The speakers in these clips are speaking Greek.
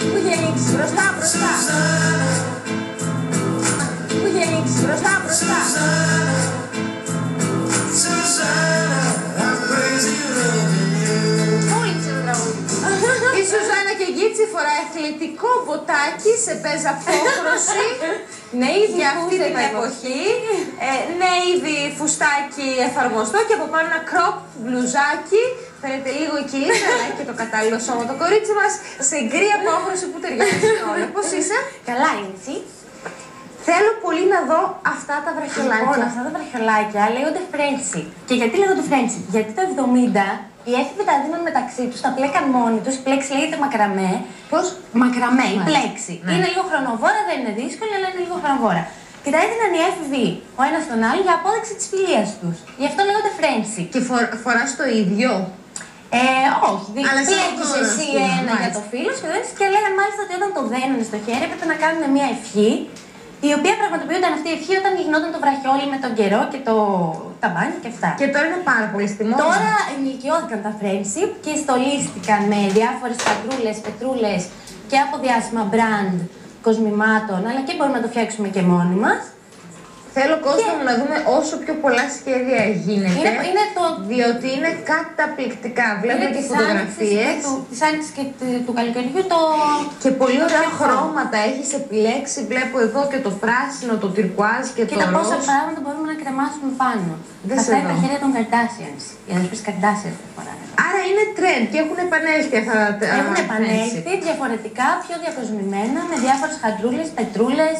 Που είχε ανοίξει μπροστά, μπροστά. Που είχε ανοίξει μπροστά, μπροστά. Η Σουζάνα και Γκίτσι φοράει αθλητικό μποτάκι σε πέζα απόχρωση. Ναι, ήδη αυτή την εποχή. Ναι, ήδη φουστάκι εφαρμοστό και από πάνω ένα κροπ μπλουζάκι. Φαίνεται λίγο εκεί, αλλά και το κατάλληλο σώμα το κορίτσι μας σε γκρι απόχρωση που ταιριάζει όλα. Πώς είσαι? Καλά είναι εσύ. Θέλω πολύ να δω αυτά τα βραχιολάκια. Λοιπόν, αυτά τα βραχιολάκια λέγονται Φρέντσι. Και γιατί λέγονται Φρέντσι? Γιατί το 70 οι έφηβοι τα δίνουν μεταξύ τους, τα πλέκαν μόνοι τους. Η πλέξη λέγεται μακραμέ. Πώς? Μακραμέ, η πλέξη. Ναι. Είναι λίγο χρονοβόρα, δεν είναι δύσκολη, αλλά είναι λίγο χρονοβόρα. Και τα έδιναν οι έφηβοι ο ένας τον άλλο για απόδειξη της φιλίας τους. Γι' αυτό λέγονται Φρέντσι. Και φοράς το ίδιο? Όχι. Αλλά πλέκεις εσύ ένα για το φίλο σου και λέγανε μάλιστα ότι όταν το δένανε στο χέρι έπρεπε να κάνουν μια ευχή. Η οποία πραγματοποιούνταν αυτή η ευχή όταν γινόταν το βραχιόλι με τον καιρό και το ταμπάνι και αυτά. Και τώρα είναι πάρα πολύ στη μόδα. Τώρα ενηλικιώθηκαν τα friendship και στολίστηκαν με διάφορες παντρούλες, πετρούλες και από διάσημα brand κοσμημάτων, αλλά και μπορούμε να το φτιάξουμε και μόνοι μας. Θέλω κόσμο να δούμε όσο πιο πολλά σχέδια γίνεται. Είναι το... Διότι είναι καταπληκτικά. Βλέπουμε και φωτογραφίες. Της άνοιξης και του καλοκαιριού το... Και πολύ ωραία χρώματα έχεις επιλέξει. Βλέπω εδώ και το πράσινο, το τυρκουάζ και το ροζ. Κοίτα πόσα πράγματα μπορούμε να κρεμάσουμε πάνω. Αυτά είναι τα χέρια των Kardashians. Οι αδερφές Kardashians δεν φοράνε. Άρα είναι trend και έχουν επανέλθει αυτά τα... Έχουν επανέλθει διαφορετικά, πιο διακοσμημένα, με διάφορες χαντρούλες, πετρούλες.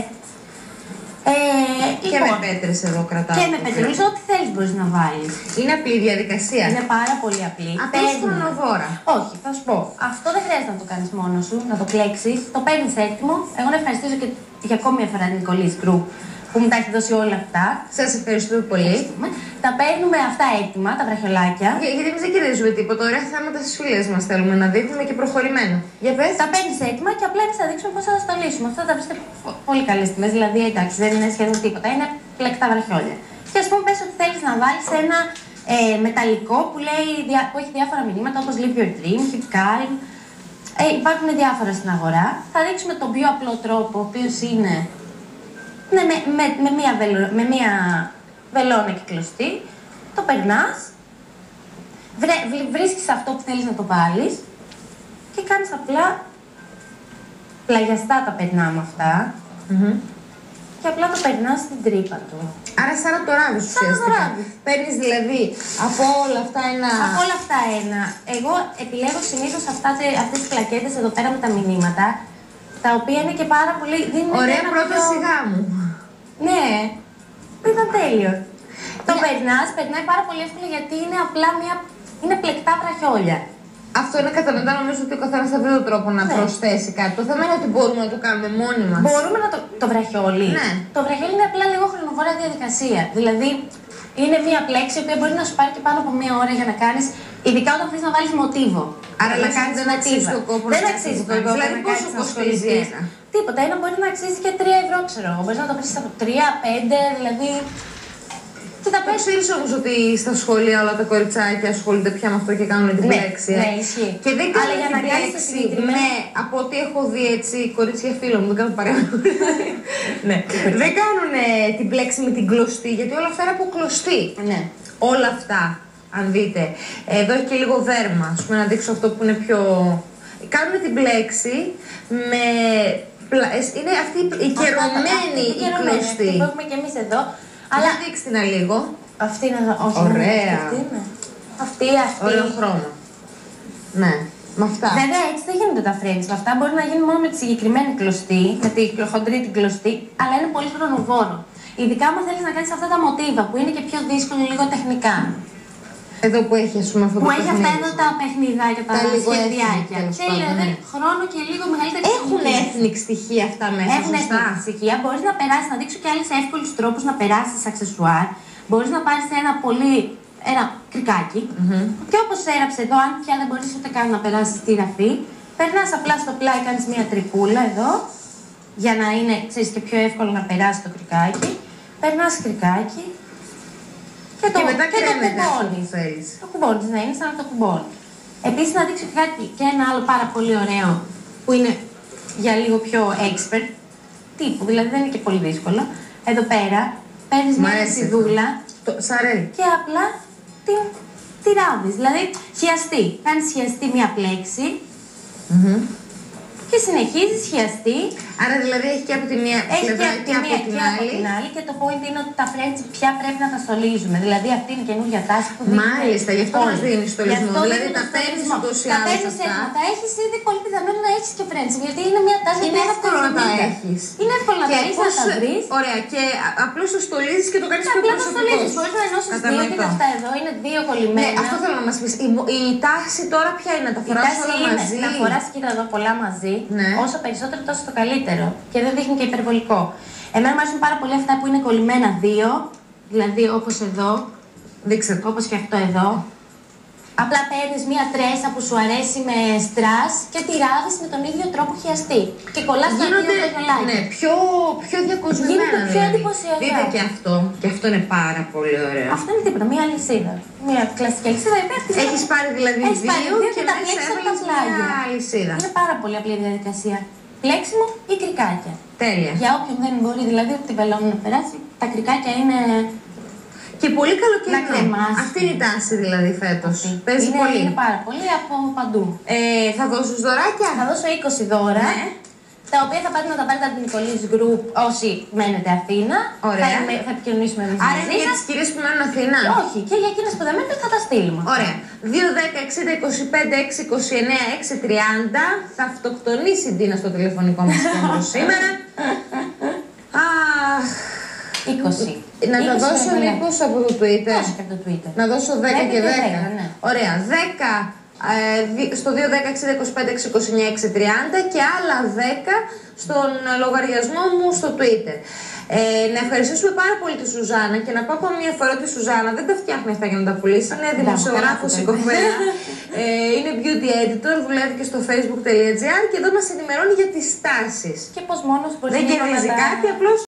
Και με πέτρες εδώ κρατάω. Και με πετρούλες, ό,τι θέλεις μπορείς να βάλεις. Είναι απλή η διαδικασία. Είναι πάρα πολύ απλή. Απλώς χρονοβόρα. Όχι, θα σου πω. Αυτό δεν χρειάζεται να το κάνεις μόνος σου, να το κλέξεις. Το παίρνεις έτοιμο. Εγώ να ευχαριστήσω και για ακόμη μια φορά την Νικολής Group που μου τα έχει δώσει όλα αυτά. Σας ευχαριστούμε πολύ. Τα παίρνουμε αυτά έτοιμα, τα βραχιολάκια. Γιατί εμείς δεν κερδίζουμε τίποτα. Ωραία θέματα στις φίλες μας θέλουμε να δείχνουμε και προχωρημένο. Για πες. Τα παίρνεις έτοιμα και απλά εμείς θα δείξουμε πώς θα τα στολίσουμε. Αυτά τα βρίσκεται πολύ καλές τιμές. Δηλαδή, εντάξει, δεν είναι σχεδόν τίποτα. Είναι πλεκτά βραχιόλια. Και ας πούμε, πες ότι θέλεις να βάλεις ένα μεταλλικό που έχει διάφορα μηνύματα όπως Live Your Dream, Keep Calm. Υπάρχουν διάφορα στην αγορά. Θα δείξουμε τον πιο απλό τρόπο, ο οποίος είναι. Ναι, με μία βελόνα και κλωστή, το περνάς, βρίσκεις αυτό που θέλεις να το βάλεις και κάνεις απλά πλαγιαστά τα περνάμε αυτά και απλά το περνάς στην τρύπα του. Άρα σαν να το ράβεις ουσιαστικά. Παίρνεις δηλαδή από όλα αυτά ένα... Από όλα αυτά ένα. Εγώ επιλέγω συνήθως αυτές τις πλακέτες εδώ πέρα με τα μηνύματα, τα οποία είναι και πάρα πολύ... Ωραία πρόταση γάμου. Ναι, ήταν τέλειο. Το περνάει πάρα πολύ εύκολα γιατί είναι απλά είναι πλεκτά βραχιόλια. Αυτό είναι κατανοητό, νομίζω ότι ο καθένας θα βρει τον τρόπο να προσθέσει κάτι. Το θέμα είναι ότι μπορούμε να το κάνουμε μόνοι μας. Μπορούμε να το βραχιόλι. Ναι. Το βραχιόλι είναι απλά λίγο χρονοβόρα διαδικασία. Δηλαδή, είναι μία πλέξη η οποία μπορεί να σου πάρει και πάνω από μία ώρα για να κάνεις, ειδικά όταν θέλεις να βάλεις μοτίβο. Άρα να κάνεις δεν αξίζει τον κόπο. Δεν αξίζει τον κόπο. Δηλαδή, πόσο κοστίζει ένα? Τίποτα. Ένα μπορεί να αξίζει και 3 ευρώ, ξέρω εγώ. Μπορεί να το βρει από 3, 5, δηλαδή. Και τα ξέρεις όμως ότι στα σχολεία όλα τα κοριτσάκια ασχολούνται πια με αυτό και κάνουν την πλέξη. Ναι, ισχύει. Και δεν κάνουν για την πλέξη, από ό,τι έχω δει έτσι, κορίτσια φίλων μου, δεν κάνω παρέα. Ναι. Δεν κάνουν την πλέξη με την κλωστή, γιατί όλα αυτά είναι από κλωστή. Ναι. Όλα αυτά, αν δείτε. Εδώ έχει και λίγο δέρμα, ας πούμε, να δείξω αυτό που είναι πιο... Κάνουν την πλέξη με... Είναι αυτή η κερωμένη η κλωστή. Αυτή που έχουμε και εμείς εδώ. Αλλά δείξτε την λίγο. Αυτή είναι εδώ. Ωραία. Αυτή. Ωραίο χρώμα. Ναι, με αυτά. Βέβαια έτσι δεν γίνονται τα friends. Αυτά μπορεί να γίνει μόνο με τη συγκεκριμένη κλωστή, με τη χοντρή την κλωστή, αλλά είναι πολύ χρονοβόρο. Ειδικά άμα θέλεις να κάνεις αυτά τα μοτίβα που είναι και πιο δύσκολο λίγο τεχνικά. Εδώ που έχει, ας πούμε, αυτό το παιχνίδι. Που έχει αυτά εδώ τα παιχνιδάκια, τα σχεδιάκια. Θέλει δηλαδή χρόνο και λίγο μεγαλύτερη τεχνική. Έχουν ethnic στοιχεία αυτά μέσα. Έχουν ethnic στοιχεία. Μπορείς να περάσεις, να δείξω και άλλους εύκολους τρόπους να περάσεις αξεσουάρ. Μπορείς να πάρεις ένα κρικάκι. Και όπως έραψε εδώ, αν πια δεν μπορείς ούτε καν να περάσεις τη ραφή, περνάς απλά στο πλάι, κάνεις μια τρυπούλα εδώ, για να είναι, ξέρεις, και πιο εύκολο να περάσει το κρικάκι. Περνάς κρικάκι. Και μετά το κουμπώνεις. Το κουμπώνεις, να είναι σαν να το κουμπώνεις. Επίσης να δείξω κάτι και ένα άλλο πάρα πολύ ωραίο. Που που είναι για λίγο πιο expert τύπου, δηλαδή δεν είναι και πολύ δύσκολο. Εδώ πέρα παίρνεις μια ρεσιδούλα και απλά τη ράβεις. Δηλαδή χιαστή. Κάνεις χιαστή μια πλέξη και συνεχίζεις χιαστή. Άρα δηλαδή έχει και από τη μία πλευρά και από την άλλη. Και το point είναι ότι τα friends πια πρέπει να τα στολίζουμε. Δηλαδή αυτή είναι η καινούργια τάση που δείχνει. Μάλιστα, γι' αυτό μας δίνει στολισμό. Δηλαδή τα παίρνεις ούτως ή άλλως αυτά. Τα έχεις ήδη πολύ πιθανό να έχεις και friends. Γιατί είναι μια τάση που είναι εύκολο να τα έχεις. Είναι εύκολο να τα έχεις, να τα βρεις. Ωραία, και απλώς το στολίζεις και το κάνεις πιο προσωπικό. Μπορείς να ενώσεις δύο και αυτά εδώ είναι δύο κολλημένα. Ναι, αυτό θέλω να μας πεις. Η τάση τώρα ποια είναι, να τα φοράς όλα μαζί? Να φοράς, κοίτα εδώ, πολλά μαζί. Όσο περισσότερο τόσο το καλύτερο. Και δεν δείχνει και υπερβολικό. Εμένα μου αρέσουν πάρα πολύ αυτά που είναι κολλημένα δύο, δηλαδή όπως εδώ, όπως και αυτό εδώ. Απλά παίρνεις μία τρέσα που σου αρέσει με στρας και τη ράβεις με τον ίδιο τρόπο χιαστή. Και κολλάς τα δύο κολλάκια. Ναι, πιο διακοσμημένα. Γίνεται πιο εντυπωσιακά. Δείτε και αυτό. Και αυτό είναι πάρα πολύ ωραίο. Αυτό είναι τίποτα, μία αλυσίδα. Μία κλασική αλυσίδα. Έχεις πάρει δηλαδή δύο και τα πλέξεις από τα πλάγια. Αλυσίδα. Είναι πάρα πολύ απλή διαδικασία. Πλέξιμο ή κρικάκια. Τέλεια. Για όποιον δεν μπορεί δηλαδή ούτε τη βελόνι να περάσει, τα κρικάκια είναι. Και πολύ καλοκαιρινό. Αυτή είναι η τάση δηλαδή φέτος. Παίζει πολύ. Είναι πάρα πολύ από παντού. Θα δώσεις δωράκια? Θα δώσω 20 δώρα. Ναι. Τα οποία θα πάτε να τα πάρετε από την Νικολής Group όσοι μένετε Αθήνα. Ωραία. Θα επικοινωνήσουμε εμείς. Άρα είναι για τις κυρίες που μένουν Αθήνα? Όχι, και για εκείνες που δεν μένετε θα τα στείλουμε. Ωραία. 2-10-60-25-6-29-6-30. Θα αυτοκτονήσει η Ντίνα στο τηλεφωνικό μας κέντρο σήμερα. Αχ. 20. Να τα δώσω μήπως από το Twitter? Όχι και από το Twitter. Να δώσω 10 και 10. Ναι. Ωραία. 10 στο 2-10-60-25-6-29-6-30 και άλλα 10 στον λογαριασμό μου στο Twitter. Να ευχαριστήσουμε πάρα πολύ τη Σουζάνα και να πω ακόμα μια φορά ότι η Σουζάνα δεν τα φτιάχνει αυτά για να τα πουλήσει. Είναι δημοσιογράφος οικοφρέα, είναι beauty editor, δουλεύει και στο facebook.gr και εδώ μας ενημερώνει για τις τάσεις. Και πώς μόνος μπορεί να κερδίζει κάτι, απλώς